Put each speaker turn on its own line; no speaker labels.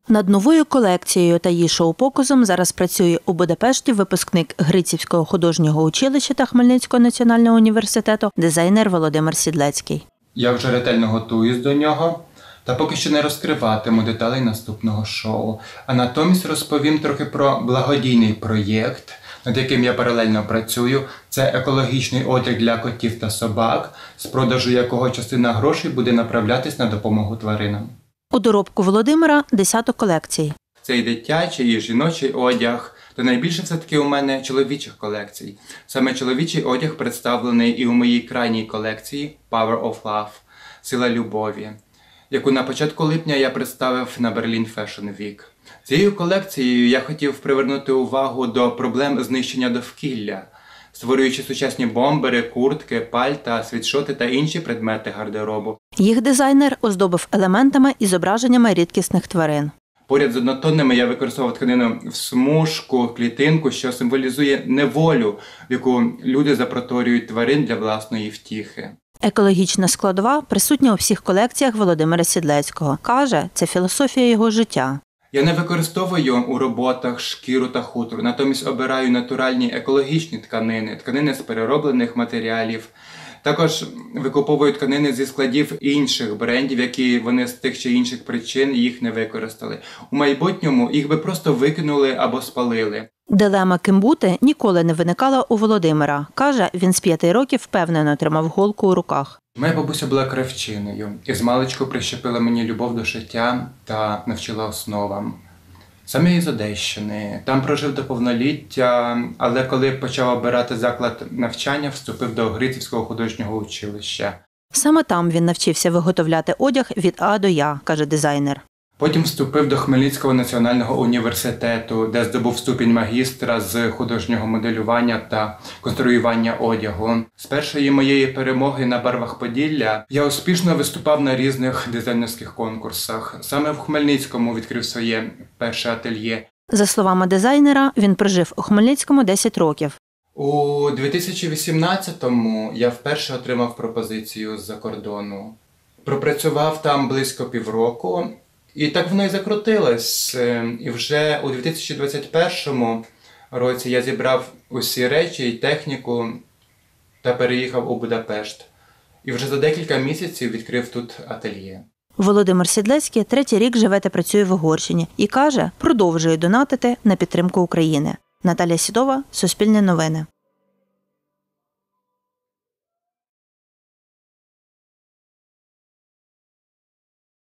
Над новою колекцією та її шоу-показом зараз працює у Будапешті випускник Грицівського художнього училища та Хмельницького національного університету дизайнер Володимир Сідлецький.
Я вже ретельно готуюсь до нього, та поки що не розкриватиму деталей наступного шоу. А натомість розповім трохи про благодійний проєкт, над яким я паралельно працюю. Це екологічний одяг для котів та собак, з продажу якого частина грошей буде направлятись на допомогу тваринам.
У доробку Володимира десяток колекцій.
Це і дитячий, і жіночий одяг. Та найбільше все-таки у мене чоловічих колекцій. Саме чоловічий одяг представлений і у моїй крайній колекції Power of Love – Сила любові, яку на початку липня я представив на Berlin Fashion Week. Цією колекцією я хотів привернути увагу до проблем знищення довкілля, створюючи сучасні бомбери, куртки, пальта, світшоти та інші предмети гардеробу.
Їх дизайнер оздобив елементами і зображеннями рідкісних тварин.
Поряд з однотонними я використовував тканину в смужку, клітинку, що символізує неволю, в яку люди запроторюють тварин для власної втіхи.
Екологічна складова присутня у всіх колекціях Володимира Сідлецького. Каже, це філософія його життя.
Я не використовую у роботах шкіру та хутор, натомість обираю натуральні екологічні тканини з перероблених матеріалів. Також викуповую тканини зі складів інших брендів, які вони з тих чи інших причин їх не використали. У майбутньому їх би просто викинули або спалили.
Дилема ким бути ніколи не виникала у Володимира. Каже, він з 5 років впевнено тримав голку у руках.
Моя бабуся була кравчиною і змалечку прищепила мені любов до шиття та навчила основам. Сам я із Одещини, там прожив до повноліття, але коли почав обирати заклад навчання, вступив до Грицівського художнього училища.
Саме там він навчився виготовляти одяг від А до Я, каже дизайнер.
Потім вступив до Хмельницького національного університету, де здобув ступінь магістра з художнього моделювання та конструювання одягу. З першої моєї перемоги на барвах Поділля я успішно виступав на різних дизайнерських конкурсах. Саме в Хмельницькому відкрив своє перше ательє.
За словами дизайнера, він прожив у Хмельницькому 10 років.
У 2018-му я вперше отримав пропозицію з-за кордону. Пропрацював там близько півроку. І так воно і закрутилось. І вже у 2021 році я зібрав усі речі і техніку та переїхав у Будапешт. І вже за декілька місяців відкрив тут ательє.
Володимир Сідлецький 3-й рік живе та працює в Угорщині. І каже, продовжує донатити на підтримку України. Наталія Сідова, Суспільне новини.